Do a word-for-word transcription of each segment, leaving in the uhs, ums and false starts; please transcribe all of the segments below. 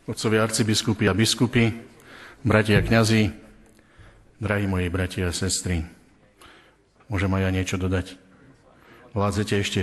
Otcovia arcibiskupy a biskupy, bratia kňazi, drahí moji bratia a sestry, môžem aj ja niečo dodať? Vládzete ešte?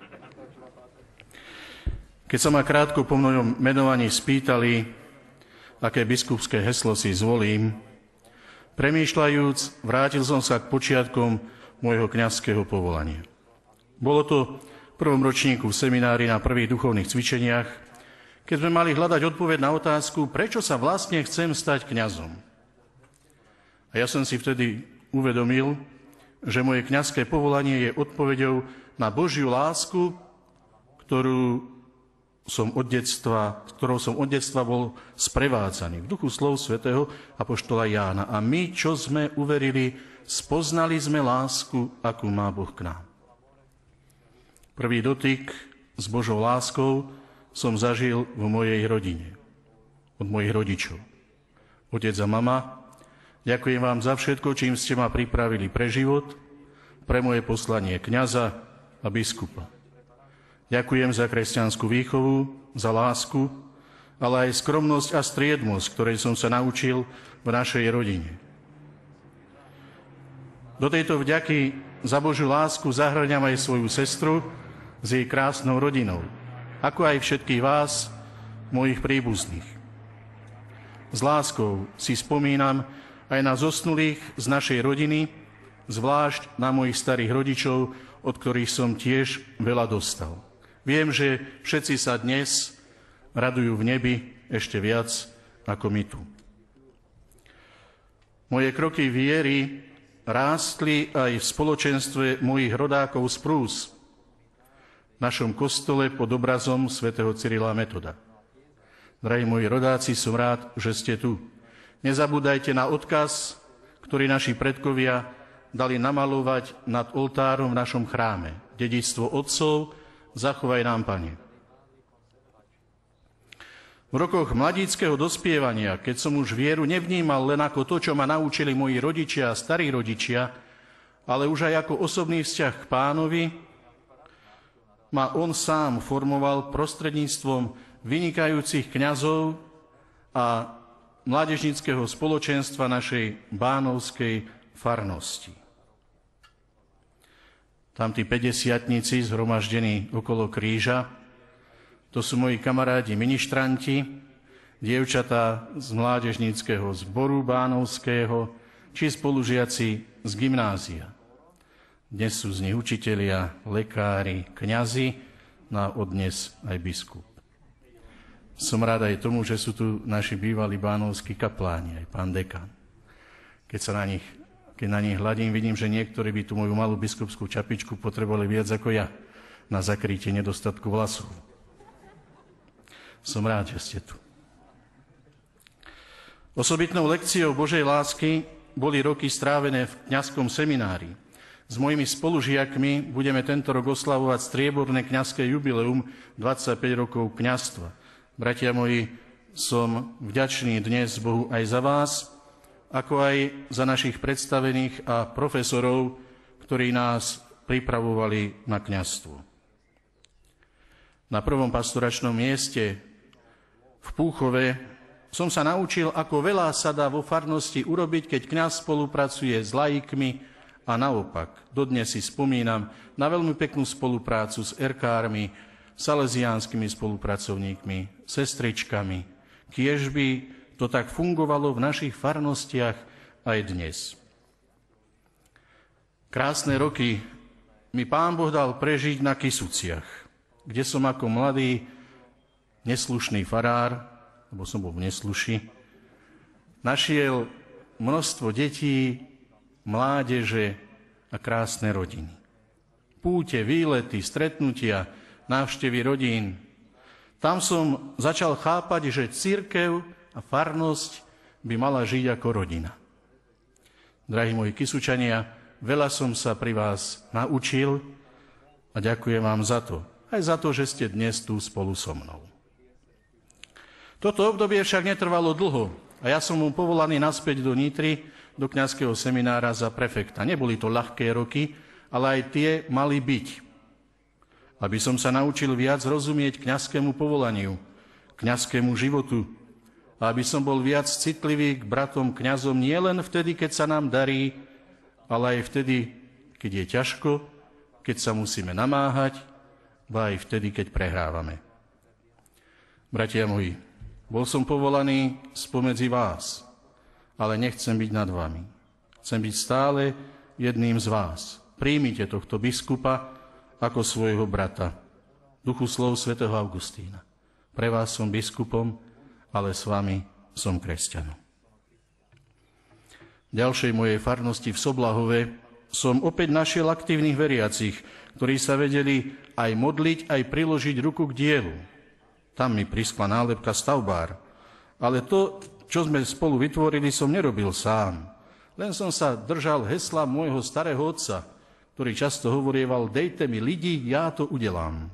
Keď sa ma krátko po mojom menovaní spýtali, aké biskupské heslo si zvolím, premýšľajúc, vrátil som sa k počiatkom môjho kňazského povolania. Bolo to v prvom ročníku v seminári na prvých duchovných cvičeniach, keď sme mali hľadať odpoveď na otázku, prečo sa vlastne chcem stať kňazom. A ja som si vtedy uvedomil, že moje kňazské povolanie je odpoveďou na Božiu lásku, ktorú som od detstva, ktorou som od detstva bol sprevádzaný v duchu slov svätého apoštola Jána. A my, čo sme uverili, spoznali sme lásku, akú má Boh k nám. Prvý dotyk s Božou láskou som zažil v mojej rodine, od mojich rodičov. Otec a mama, ďakujem vám za všetko, čím ste ma pripravili pre život, pre moje poslanie kňaza a biskupa. Ďakujem za kresťanskú výchovu, za lásku, ale aj skromnosť a striedmosť, ktorej som sa naučil v našej rodine. Do tejto vďaky za Božiu lásku zahŕňam aj svoju sestru s jej krásnou rodinou, ako aj všetkých vás, mojich príbuzných. S láskou si spomínam aj na zosnulých z našej rodiny, zvlášť na mojich starých rodičov, od ktorých som tiež veľa dostal. Viem, že všetci sa dnes radujú v nebi ešte viac ako my tu. Moje kroky viery rástli aj v spoločenstve mojich rodákov z Prús, v našom kostole pod obrazom svätého Cyrila a Metoda. Drahí moji rodáci, som rád, že ste tu. Nezabúdajte na odkaz, ktorý naši predkovia dali namalovať nad oltárom v našom chráme. Dedičstvo otcov, zachovaj nám, Pane. V rokoch mladíckeho dospievania, keď som už vieru nevnímal len ako to, čo ma naučili moji rodičia a starí rodičia, ale už aj ako osobný vzťah k Pánovi, ma on sám formoval prostredníctvom vynikajúcich kňazov a mládežníckeho spoločenstva našej bánovskej farnosti. Tam tí päťdesiatnici zhromaždení okolo kríža, to sú moji kamarádi ministranti, dievčatá z mládežníckeho zboru bánovského, či spolužiaci z gymnázia. Dnes sú z nich učitelia, lekári, kňazi, no a odnes aj biskup. Som rád aj tomu, že sú tu naši bývalí bánovskí kapláni, aj pán dekan. Keď sa na nich, keď na nich hľadím, vidím, že niektorí by tú moju malú biskupskú čapičku potrebovali viac ako ja na zakrytie nedostatku vlasov. Som rád, že ste tu. Osobitnou lekciou Božej lásky boli roky strávené v kňazskom seminári. S mojimi spolužiakmi budeme tento rok oslavovať strieborné kňazské jubileum dvadsaťpäť rokov kňazstva. Bratia moji, som vďačný dnes Bohu aj za vás, ako aj za našich predstavených a profesorov, ktorí nás pripravovali na kňazstvo. Na prvom pastoračnom mieste v Púchove som sa naučil, ako veľa sa dá vo farnosti urobiť, keď kňaz spolupracuje s laikmi, a naopak, dodnes si spomínam na veľmi peknú spoluprácu s erkármi, salesiánskymi spolupracovníkmi, sestričkami. Kiež by to tak fungovalo v našich farnostiach aj dnes. Krásne roky mi Pán Boh dal prežiť na Kysuciach, kde som ako mladý, neslušný farár, lebo som bol v nesluši, našiel množstvo detí, mládeže a krásne rodiny. Púte, výlety, stretnutia, návštevy rodín. Tam som začal chápať, že cirkev a farnosť by mala žiť ako rodina. Drahí moji Kysučania, veľa som sa pri vás naučil a ďakujem vám za to. Aj za to, že ste dnes tu spolu so mnou. Toto obdobie však netrvalo dlho a ja som mu povolaný naspäť do Nitry, do kňazského seminára za prefekta. Neboli to ľahké roky, ale aj tie mali byť. Aby som sa naučil viac rozumieť kňazskému povolaniu, kňazskému životu, a aby som bol viac citlivý k bratom kňazom nielen vtedy, keď sa nám darí, ale aj vtedy, keď je ťažko, keď sa musíme namáhať, ba aj vtedy, keď prehrávame. Bratia moji, bol som povolaný spomedzi vás, ale nechcem byť nad vami. Chcem byť stále jedným z vás. Príjmite tohto biskupa ako svojho brata. Duchu slov svätého Augustína. Pre vás som biskupom, ale s vami som kresťanom. V ďalšej mojej farnosti v Soblahove som opäť našiel aktívnych veriacich, ktorí sa vedeli aj modliť, aj priložiť ruku k dielu. Tam mi priskla nálepka stavbár. Ale to, čo sme spolu vytvorili, som nerobil sám. Len som sa držal hesla môjho starého otca, ktorý často hovorieval: dejte mi ľudí, ja to udelám.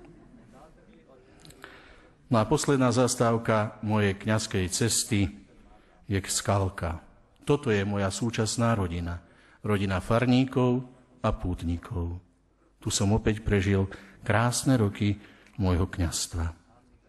No a posledná zastávka mojej kňazskej cesty je Skalka. Toto je moja súčasná rodina. Rodina farníkov a pútnikov. Tu som opäť prežil krásne roky môjho kňazstva.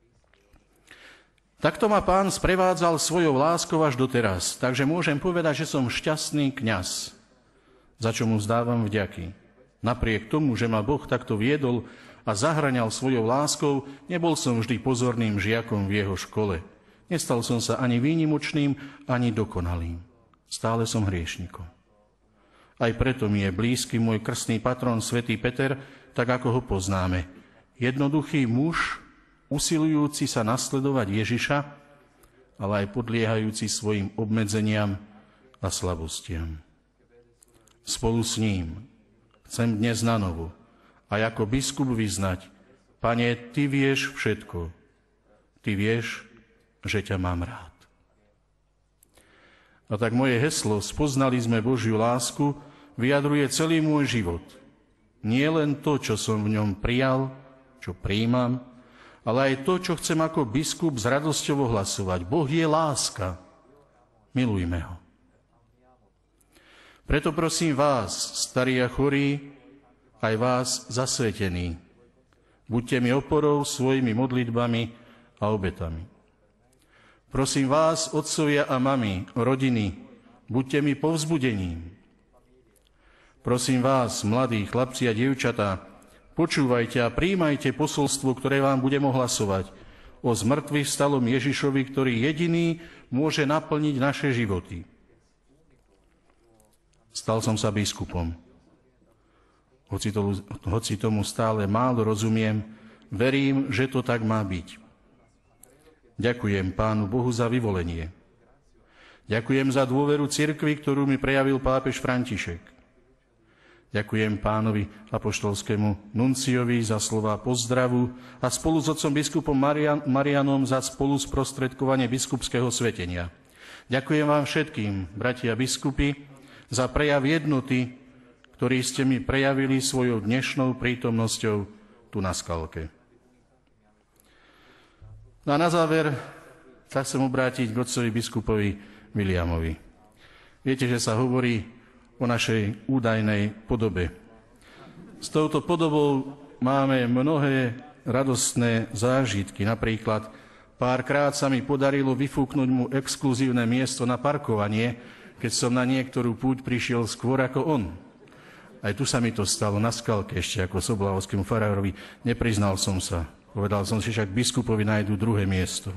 Takto ma Pán sprevádzal svojou láskou až doteraz, takže môžem povedať, že som šťastný kňaz, za čo mu vzdávam vďaky. Napriek tomu, že ma Boh takto viedol a zahŕňal svojou láskou, nebol som vždy pozorným žiakom v jeho škole. Nestal som sa ani výnimočným, ani dokonalým. Stále som hriešnikom. Aj preto mi je blízky môj krstný patron svätý Peter, tak ako ho poznáme. Jednoduchý muž, usilujúci sa nasledovať Ježiša, ale aj podliehajúci svojim obmedzeniam a slabostiam. Spolu s ním chcem dnes nanovo aj ako biskup vyznať: Pane, Ty vieš všetko. Ty vieš, že ťa mám rád. A tak moje heslo "Spoznali sme Božiu lásku" vyjadruje celý môj život. Nie len to, čo som v ňom prijal, čo prijímam, ale aj to, čo chcem ako biskup s radosťou ohlasovať. Boh je láska. Milujme ho. Preto prosím vás, starí a chorí, aj vás zasvetení. Buďte mi oporou svojimi modlitbami a obetami. Prosím vás, otcovia a mami, rodiny, buďte mi povzbudením. Prosím vás, mladí chlapci a dievčatá, počúvajte a prijímajte posolstvo, ktoré vám budem ohlasovať o zmrtvých vstalom Ježišovi, ktorý jediný môže naplniť naše životy. Stal som sa biskupom. Hoci, to, hoci tomu stále málo rozumiem, verím, že to tak má byť. Ďakujem Pánu Bohu za vyvolenie. Ďakujem za dôveru cirkvi, ktorú mi prejavil pápež František. Ďakujem pánovi apoštolskému nunciovi za slová pozdravu a spolu s otcom biskupom Marian, Marianom za spolu sprostredkovanie biskupského svetenia. Ďakujem vám všetkým, bratia biskupy, za prejav jednoty, ktorý ste mi prejavili svojou dnešnou prítomnosťou tu na Skalke. No a na záver sa chcem obrátiť k otcovi biskupovi Viliamovi. Viete, že sa hovorí o našej údajnej podobe. S touto podobou máme mnohé radostné zážitky. Napríklad párkrát sa mi podarilo vyfúknuť mu exkluzívne miesto na parkovanie, keď som na niektorú púť prišiel skôr ako on. Aj tu sa mi to stalo na Skalke, ešte ako soblahovskému farárovi. Nepriznal som sa. Povedal som si, však biskupovi nájdu druhé miesto.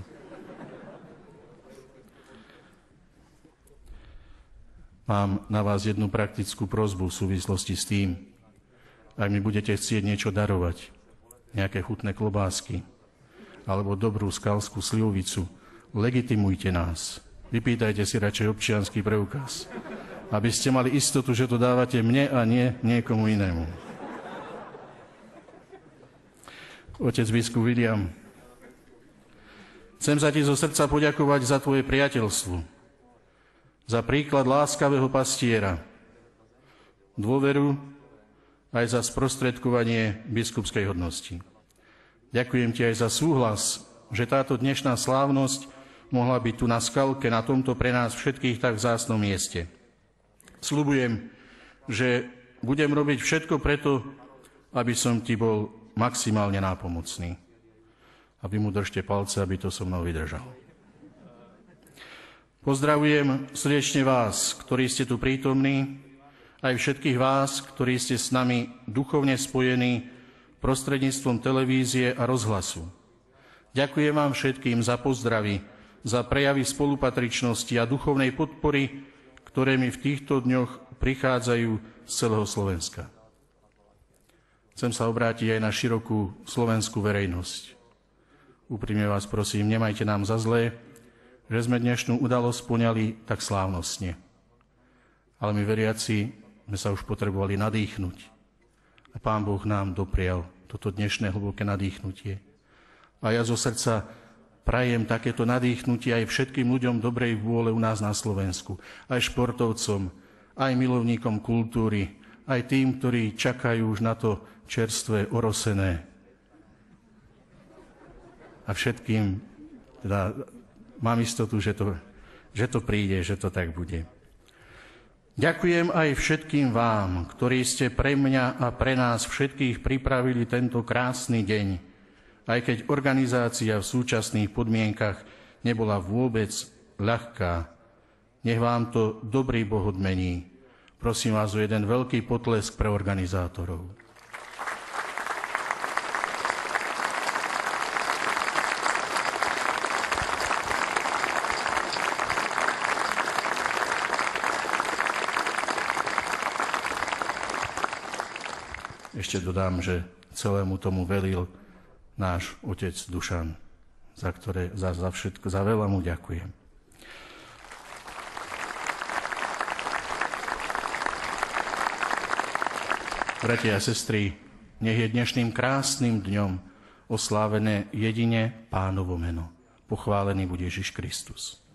Mám na vás jednu praktickú prosbu v súvislosti s tým, ak mi budete chcieť niečo darovať, nejaké chutné klobásky, alebo dobrú skalskú slivovicu, legitimujte nás. Vypýtajte si radšej občiansky preukaz, aby ste mali istotu, že to dávate mne a nie niekomu inému. Otec biskup Viliam, chcem sa ti zo srdca poďakovať za tvoje priateľstvo, za príklad láskavého pastiera, dôveru aj za sprostredkovanie biskupskej hodnosti. Ďakujem ti aj za súhlas, že táto dnešná slávnosť mohla byť tu na Skalke, na tomto pre nás všetkých tak vzácnom mieste. Sľubujem, že budem robiť všetko preto, aby som ti bol maximálne nápomocný. A vy mu držte palce, aby to so mnou vydržal. Pozdravujem srdečne vás, ktorí ste tu prítomní, aj všetkých vás, ktorí ste s nami duchovne spojení prostredníctvom televízie a rozhlasu. Ďakujem vám všetkým za pozdravy, za prejavy spolupatričnosti a duchovnej podpory, ktoré mi v týchto dňoch prichádzajú z celého Slovenska. Chcem sa obrátiť aj na širokú slovenskú verejnosť. Úprimne vás prosím, nemajte nám za zlé, že sme dnešnú udalosť poňali tak slávnostne. Ale my veriaci sme sa už potrebovali nadýchnuť. A Pán Boh nám doprial toto dnešné hlboké nadýchnutie. A ja zo srdca prajem takéto nadýchnutie aj všetkým ľuďom dobrej vôle u nás na Slovensku. Aj športovcom, aj milovníkom kultúry, aj tým, ktorí čakajú už na to čerstvé, orosené. A všetkým, teda mám istotu, že to, že to príde, že to tak bude. Ďakujem aj všetkým vám, ktorí ste pre mňa a pre nás všetkých pripravili tento krásny deň, aj keď organizácia v súčasných podmienkach nebola vôbec ľahká. Nech vám to dobrý Boh odmení. Prosím vás o jeden veľký potlesk pre organizátorov. Ešte dodám, že celému tomu velil náš otec Dušan, za, ktoré, za, za, všetko, za veľa mu ďakujem. Bratia a sestry, nech je dnešným krásnym dňom oslávené jedine Pánovo meno. Pochválený bude Ježiš Kristus.